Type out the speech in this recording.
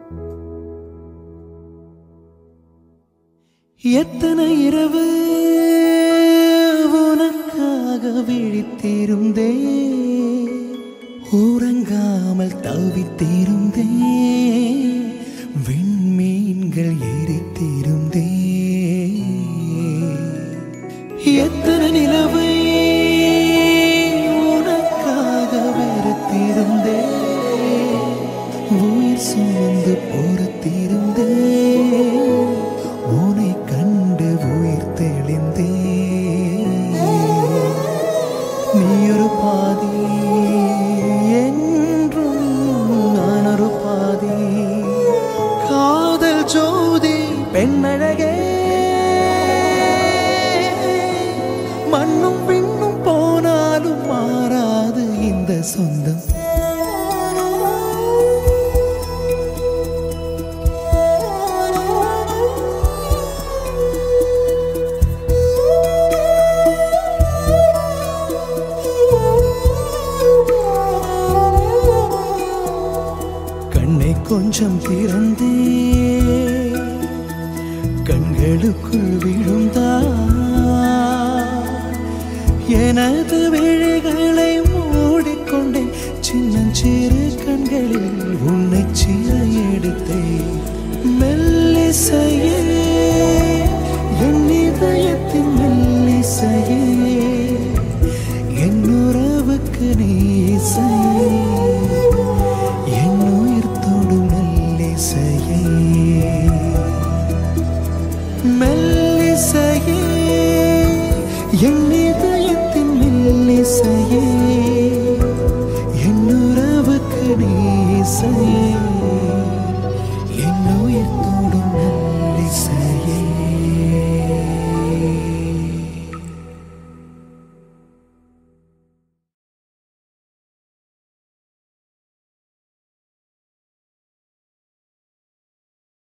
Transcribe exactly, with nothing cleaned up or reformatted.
எத்தனை இரவு உனக்காக விழித்திருந்தே, உறங்காமல் தவித்திருந்தே, விண்மீன்கள் எரித்திருந்தே. எத்தனை நிலவை உனக்காக வெறுத்திருந்தே, உயிர் சுமந்து பொறுத்திருந்தே, உன்னை கண்டு உயிர் தெளிந்தே. நீ ஒரு பாதி என்றும் நான் ஒரு பாதி, காதல் ஜோதி பெண்ணழகே, மண்ணும் பின்னும் போனாலும் மாறாது இந்த சொந்தம். கண்ணை கொஞ்சம் திறந்தே கண்களுக்குள் விழுந்தா, எனது விழிகளை மூடிக்கொண்டேன், சின்னஞ்சிறு கண்களில் உன்னை சிறை எடுத்தேன். மெல்லிசையே என் இதயத்தின் மெல்லிசையே, என் உறவுக்கு நீ இசையே, என் உயிர் தொடும் மெல்லிசையே. மெல்லிசையே என் இதயத்தின் மெல்லிசையே,